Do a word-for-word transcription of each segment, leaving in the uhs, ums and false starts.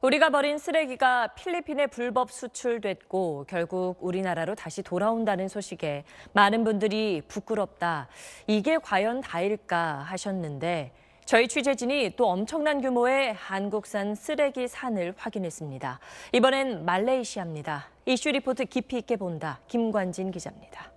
우리가 버린 쓰레기가 필리핀에 불법 수출됐고 결국 우리나라로 다시 돌아온다는 소식에 많은 분들이 부끄럽다, 이게 과연 다일까 하셨는데 저희 취재진이 또 엄청난 규모의 한국산 쓰레기 산을 확인했습니다. 이번엔 말레이시아입니다. 이슈 리포트 깊이 있게 본다. 김관진 기자입니다.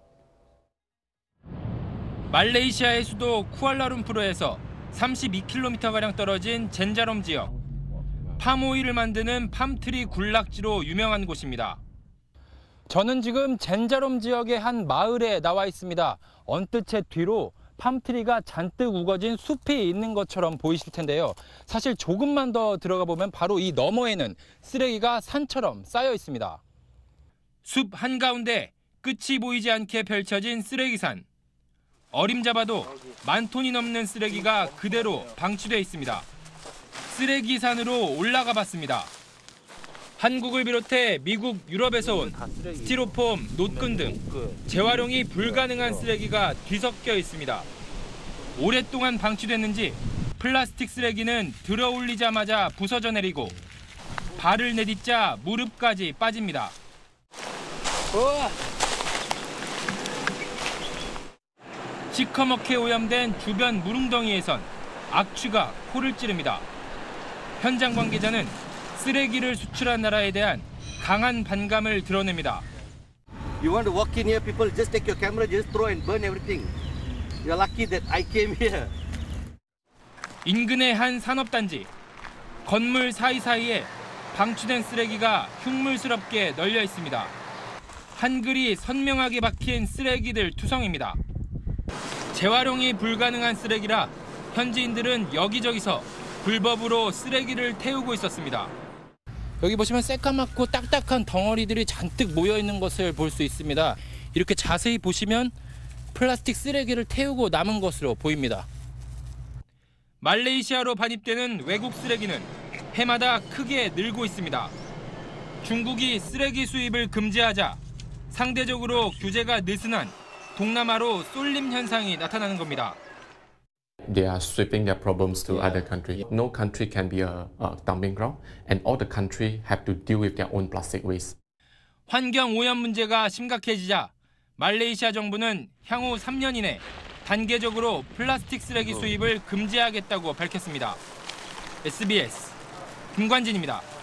말레이시아의 수도 쿠알라룸푸르에서 삼십이 킬로미터가량 떨어진 젠자롬 지역. 팜오일을 만드는 팜트리 군락지로 유명한 곳입니다. 저는 지금 젠자롬 지역의 한 마을에 나와 있습니다. 언뜻 제 뒤로 팜트리가 잔뜩 우거진 숲이 있는 것처럼 보이실 텐데요. 사실 조금만 더 들어가 보면 바로 이 너머에는 쓰레기가 산처럼 쌓여 있습니다. 숲 한가운데 끝이 보이지 않게 펼쳐진 쓰레기산. 어림잡아도 만 톤이 넘는 쓰레기가 그대로 방치돼 있습니다. 쓰레기산으로 올라가 봤습니다. 한국을 비롯해 미국, 유럽에서 온 스티로폼, 노끈 등 재활용이 불가능한 쓰레기가 뒤섞여 있습니다. 오랫동안 방치됐는지 플라스틱 쓰레기는 들어올리자마자 부서져 내리고 발을 내딛자 무릎까지 빠집니다. 시커멓게 오염된 주변 물웅덩이에선 악취가 코를 찌릅니다. 현장 관계자는 쓰레기를 수출한 나라에 대한 강한 반감을 드러냅니다. You want to walk in here, people just take your camera, just throw and burn everything. You're lucky that I came here. 인근의 한 산업단지. 건물 사이사이에 방치된 쓰레기가 흉물스럽게 널려 있습니다. 한글이 선명하게 박힌 쓰레기들 투성입니다. 재활용이 불가능한 쓰레기라 현지인들은 여기저기서 불법으로 쓰레기를 태우고 있었습니다. 여기 보시면 새까맣고 딱딱한 덩어리들이 잔뜩 모여 있는 것을 볼 수 있습니다. 이렇게 자세히 보시면 플라스틱 쓰레기를 태우고 남은 것으로 보입니다. 말레이시아로 반입되는 외국 쓰레기는 해마다 크게 늘고 있습니다. 중국이 쓰레기 수입을 금지하자 상대적으로 규제가 느슨한 동남아로 쏠림 현상이 나타나는 겁니다. They are sweeping their problems to other countries. No country can be a, a dumping ground, and all the countries have to deal with their own plastic waste. 환경 오염 문제가 심각해지자 말레이시아 정부는 향후 삼 년 이내 단계적으로 플라스틱 쓰레기 수입을 금지하겠다고 밝혔습니다. 에스비에스 김관진입니다.